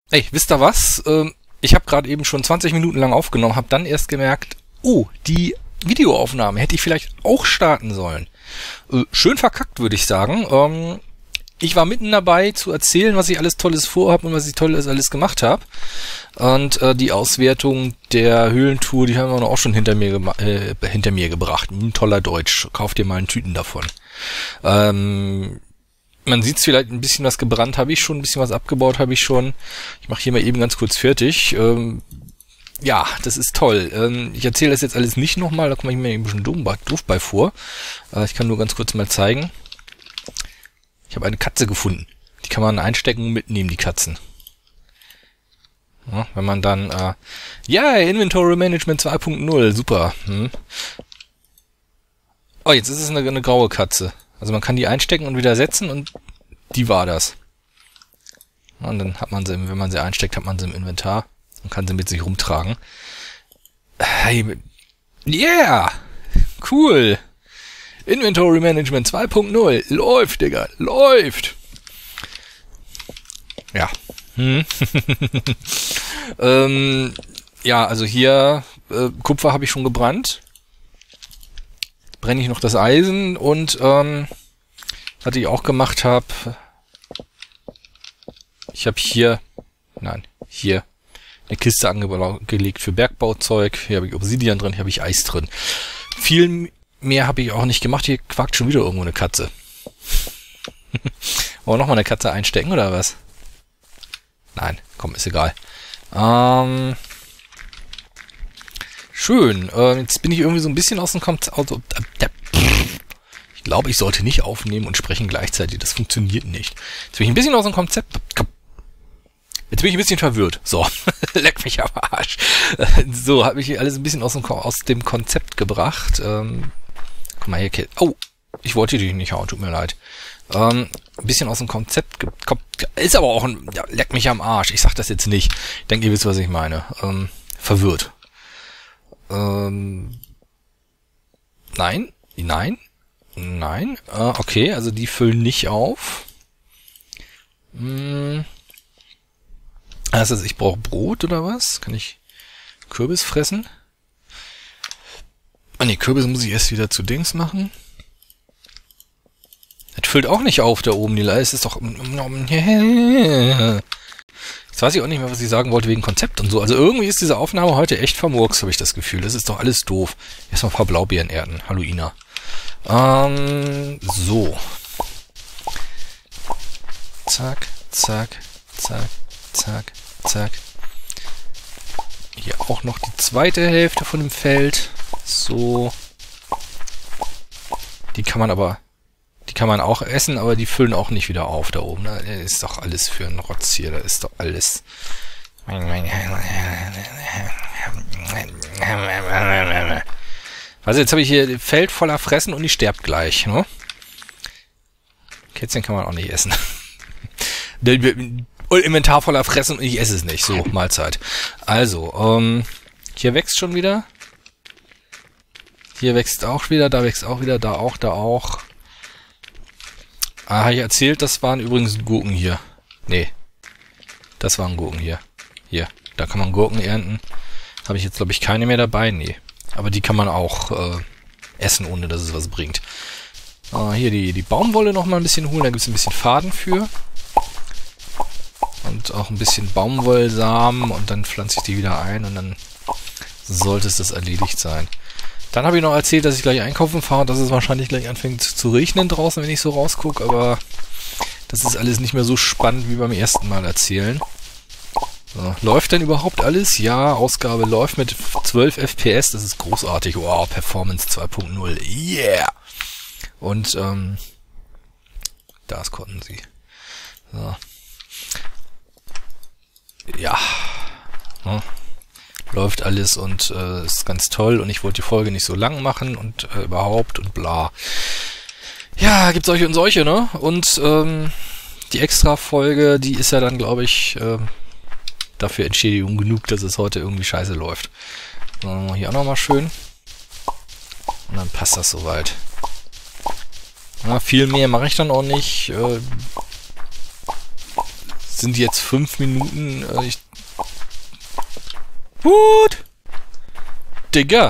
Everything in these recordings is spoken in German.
Ey, wisst ihr was? Ich habe gerade eben schon 20 Minuten lang aufgenommen, habe dann erst gemerkt, oh, die Videoaufnahme hätte ich vielleicht auch starten sollen. Schön verkackt, würde ich sagen. Ich war mitten dabei zu erzählen, was ich alles Tolles vorhabe und was ich Tolles alles gemacht habe. Und die Auswertung der Höhlentour, die haben wir auch schon hinter mir gebracht. Toller Deutsch. Kauf dir mal einen Tüten davon. Man sieht es vielleicht, ein bisschen was gebrannt habe ich schon, ein bisschen was abgebaut habe ich schon. Ich mache hier mal eben ganz kurz fertig. Ja, das ist toll. Ich erzähle das jetzt alles nicht nochmal, da komme ich mir ein bisschen doof bei vor. Ich kann nur ganz kurz mal zeigen. Ich habe eine Katze gefunden. Die kann man einstecken und mitnehmen, die Katzen. Ja, wenn man dann, ja, Inventory Management 2.0, super. Oh, jetzt ist es eine graue Katze. Also man kann die einstecken und wieder setzen und die war das. Und dann hat man sie, wenn man sie einsteckt, hat man sie im Inventar und kann sie mit sich rumtragen. Hey, yeah! Cool! Inventory Management 2.0. Läuft, Digga. Läuft! Ja. Ja, also hier Kupfer habe ich schon gebrannt. Brenne ich noch das Eisen und was ich auch gemacht habe, ich habe hier eine Kiste angelegt für Bergbauzeug. Hier habe ich Obsidian drin, hier habe ich Eis drin. Viel mehr habe ich auch nicht gemacht. Hier quakt schon wieder irgendwo eine Katze. Wollen wir nochmal eine Katze einstecken oder was? Nein, komm, ist egal. Schön. Jetzt bin ich irgendwie so ein bisschen aus dem Ich glaube, ich sollte nicht aufnehmen und sprechen gleichzeitig. Das funktioniert nicht. Jetzt bin ich ein bisschen aus dem Konzept. Jetzt bin ich ein bisschen verwirrt. So, leck mich am Arsch. So, habe ich alles ein bisschen aus dem Konzept gebracht. Guck mal hier. Oh, ich wollte dich nicht hauen, tut mir leid. Ein bisschen aus dem Konzept ist aber auch ein... Ja, leck mich am Arsch. Ich sag das jetzt nicht. Ich denke, ihr wisst, was ich meine. Verwirrt. Nein. Okay, also die füllen nicht auf. Also ich brauche Brot oder was? Kann ich Kürbis fressen? Ah ne, Kürbis muss ich erst wieder zu Dings machen. Das füllt auch nicht auf da oben, die Leiste ist doch... Jetzt weiß ich auch nicht mehr, was ich sagen wollte wegen Konzept und so. Also irgendwie ist diese Aufnahme heute echt vermurks, habe ich das Gefühl. Das ist doch alles doof. Erstmal ein paar Blaubeeren ernten. Hallo Ina. So. Zack, zack, zack, zack, zack. Hier auch noch die zweite Hälfte von dem Feld. So. Die kann man auch essen, aber die füllen auch nicht wieder auf da oben. Das ist doch alles für einen Rotz hier. Da ist doch alles... Also jetzt habe ich hier ein Feld voller Fressen und die stirbt gleich. Ne? Kätzchen kann man auch nicht essen. Inventar voller Fressen und ich esse es nicht. So, Mahlzeit. Also, hier wächst schon wieder. Hier wächst auch wieder, da wächst auch wieder, da auch. Ah, habe ich erzählt, das waren übrigens Gurken hier. Nee, das waren Gurken hier. Hier, da kann man Gurken ernten. Habe ich jetzt, glaube ich, keine mehr dabei. Nee, aber die kann man auch essen, ohne dass es was bringt. Hier die Baumwolle noch mal ein bisschen holen. Da gibt es ein bisschen Faden für. Und auch ein bisschen Baumwollsamen. Und dann pflanze ich die wieder ein. Und dann sollte es das erledigt sein. Dann habe ich noch erzählt, dass ich gleich einkaufen fahre, dass es wahrscheinlich gleich anfängt zu regnen draußen, wenn ich so rausgucke, aber das ist alles nicht mehr so spannend wie beim ersten Mal erzählen. So, läuft denn überhaupt alles? Ja, Ausgabe läuft mit 12 FPS, das ist großartig. Wow, Performance 2.0, yeah! Und, das konnten sie. So. Ja. Hm. Läuft alles und ist ganz toll und ich wollte die Folge nicht so lang machen und überhaupt und bla. Ja, gibt solche und solche, ne? Und die Extra-Folge, die ist ja dann, glaube ich, dafür Entschädigung genug, dass es heute irgendwie scheiße läuft. So, hier auch nochmal schön. Und dann passt das soweit. Ja, viel mehr mache ich dann auch nicht. sind jetzt 5 Minuten. Gut. Digga.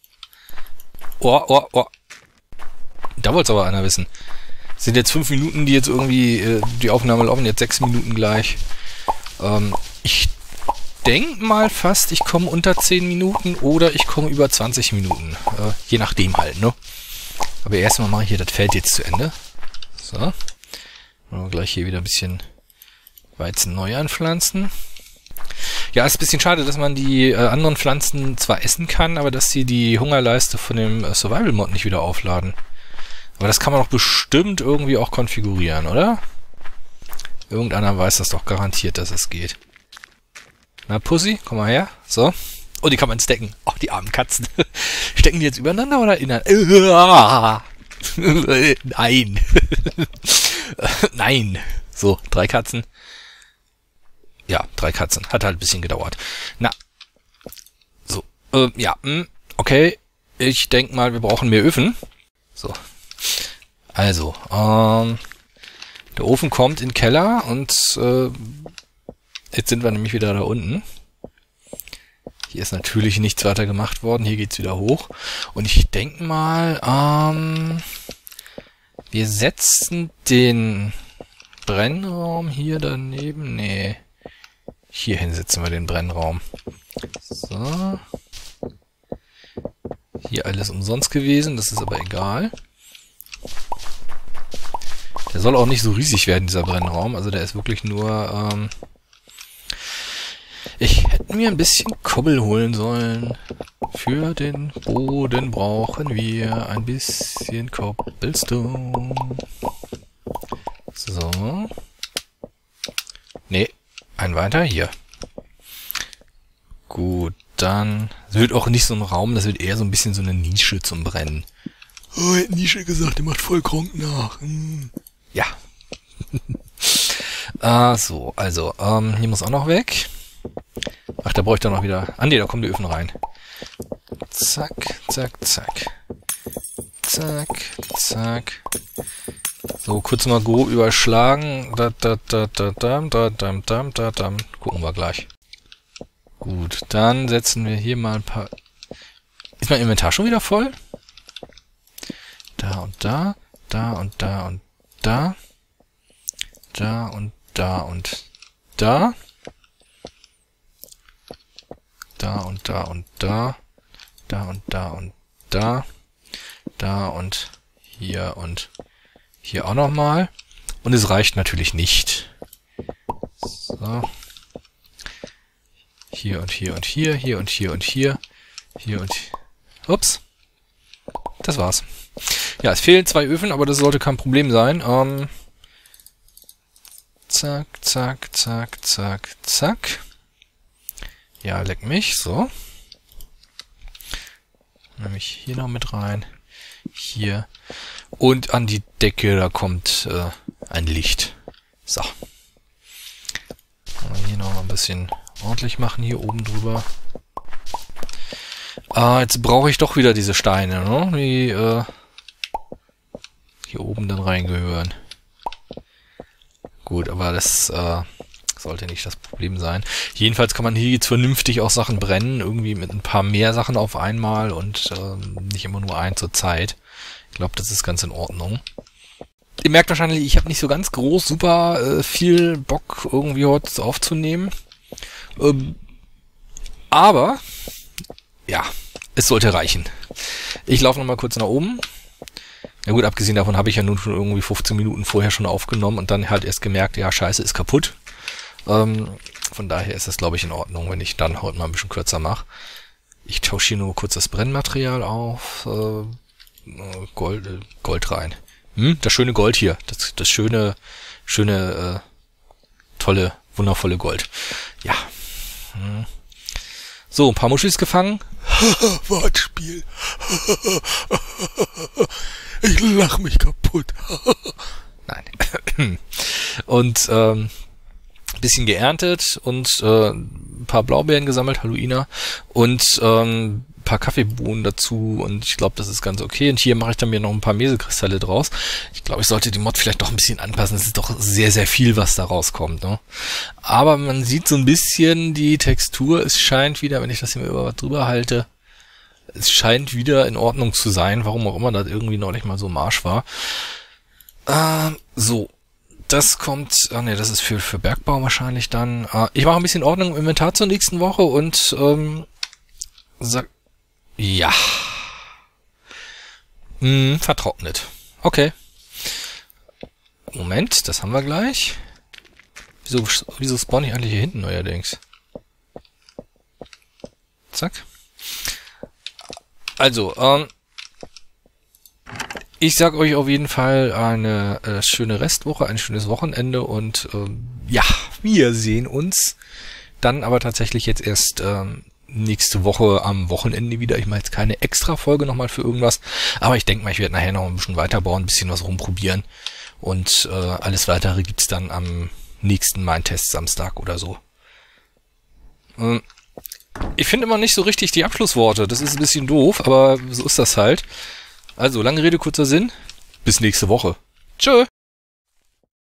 Oh. Da wollte es aber einer wissen. Sind jetzt 5 Minuten, die jetzt irgendwie die Aufnahme laufen, jetzt 6 Minuten gleich. Ich denke mal fast, ich komme unter 10 Minuten oder ich komme über 20 Minuten. Je nachdem halt, ne? Aber erstmal mache ich hier das Feld jetzt zu Ende. So. Und gleich hier wieder ein bisschen Weizen neu anpflanzen. Ja, ist ein bisschen schade, dass man die anderen Pflanzen zwar essen kann, aber dass sie die Hungerleiste von dem Survival-Mod nicht wieder aufladen. Aber das kann man doch bestimmt irgendwie auch konfigurieren, oder? Irgendeiner weiß das doch garantiert, dass es geht. Na, Pussy, komm mal her. So. Oh, die kann man stecken. Oh, die armen Katzen. Stecken die jetzt übereinander oder ineinander? Nein. Nein. So, 3 Katzen. Ja, 3 Katzen. Hat halt ein bisschen gedauert. Na. So. Ja. Okay. Ich denke mal, wir brauchen mehr Öfen. So. Also, der Ofen kommt in den Keller und jetzt sind wir nämlich wieder da unten. Hier ist natürlich nichts weiter gemacht worden. Hier geht's wieder hoch. Und ich denke mal, wir setzen den Brennraum hier daneben. Nee. Hierhin setzen wir den Brennraum. So. Hier alles umsonst gewesen. Das ist aber egal. Der soll auch nicht so riesig werden, dieser Brennraum. Also der ist wirklich nur... Ich hätte mir ein bisschen Kobbel holen sollen. Für den Boden brauchen wir ein bisschen Cobblestone. So. Nee, ein weiter hier. Gut, dann... Es wird auch nicht so ein Raum, das wird eher so ein bisschen so eine Nische zum Brennen. Oh, er hat Nische gesagt, der macht voll Kronk nach. Ja. So, also, hier muss auch noch weg. Ach, da brauche ich dann noch wieder... Ah, nee, da kommen die Öfen rein. Zack, zack, zack. Zack, zack. So, kurz mal grob überschlagen. Gucken wir gleich. Gut, dann setzen wir hier mal ein paar... Ist mein Inventar schon wieder voll? Da und da, da und da und da. Da und da und da. Da und da und da. Da und da und da. Da und hier auch nochmal. Und es reicht natürlich nicht. So. Hier und hier und hier, hier und hier und hier. Hier und hier. Ups. Das war's. Ja, es fehlen 2 Öfen, aber das sollte kein Problem sein. Zack, zack, zack, zack, zack. Ja, leck mich. So. Nehme ich hier noch mit rein. Hier. Und an die Decke, da kommt ein Licht. So. Hier noch mal ein bisschen ordentlich machen, hier oben drüber. Jetzt brauche ich doch wieder diese Steine, ne? Die hier oben dann reingehören. Gut, aber das sollte nicht das Problem sein. Jedenfalls kann man hier jetzt vernünftig auch Sachen brennen, irgendwie mit ein paar mehr Sachen auf einmal und nicht immer nur ein zur Zeit. Ich glaube, das ist ganz in Ordnung. Ihr merkt wahrscheinlich, ich habe nicht so ganz groß super viel Bock irgendwie heute aufzunehmen. Aber ja, es sollte reichen. Ich laufe nochmal kurz nach oben. Na gut, abgesehen davon habe ich ja nun schon irgendwie 15 Minuten vorher schon aufgenommen und dann halt erst gemerkt, ja, scheiße, ist kaputt. Von daher ist das, glaube ich, in Ordnung, wenn ich dann heute mal ein bisschen kürzer mache. Ich tausche hier nur kurz das Brennmaterial auf. Gold rein. Das schöne Gold hier. Das schöne, tolle, wundervolle Gold. Ja. So, ein paar Muschis gefangen. Wortspiel. Ich lach mich kaputt. Nein. Und bisschen geerntet und ein paar Blaubeeren gesammelt, hallo Ina. Und paar Kaffeebohnen dazu und ich glaube, das ist ganz okay. Und hier mache ich dann mir noch ein paar Mesekristalle draus. Ich glaube, ich sollte die Mod vielleicht doch ein bisschen anpassen. Es ist doch sehr, sehr viel, was da rauskommt, ne? Aber man sieht so ein bisschen die Textur. Es scheint wieder, wenn ich das hier mal über was drüber halte, es scheint wieder in Ordnung zu sein. Warum auch immer das irgendwie neulich mal so im Arsch war. So. Das kommt, ne, das ist für Bergbau wahrscheinlich dann. Ich mache ein bisschen Ordnung im Inventar zur nächsten Woche und sag, ja. Vertrocknet. Okay. Moment, das haben wir gleich. Wieso spawn ich eigentlich hier hinten neuerdings? Zack. Also, ich sag euch auf jeden Fall eine schöne Restwoche, ein schönes Wochenende und ja, wir sehen uns dann aber tatsächlich jetzt erst nächste Woche am Wochenende wieder. Ich mache jetzt keine extra Folge nochmal für irgendwas, aber ich denke mal, ich werde nachher noch ein bisschen weiterbauen, ein bisschen was rumprobieren und alles weitere gibt's dann am nächsten Mindtest Samstag oder so. Ich finde immer nicht so richtig die Abschlussworte, das ist ein bisschen doof, aber so ist das halt. Also, lange Rede, kurzer Sinn. Bis nächste Woche. Tschö.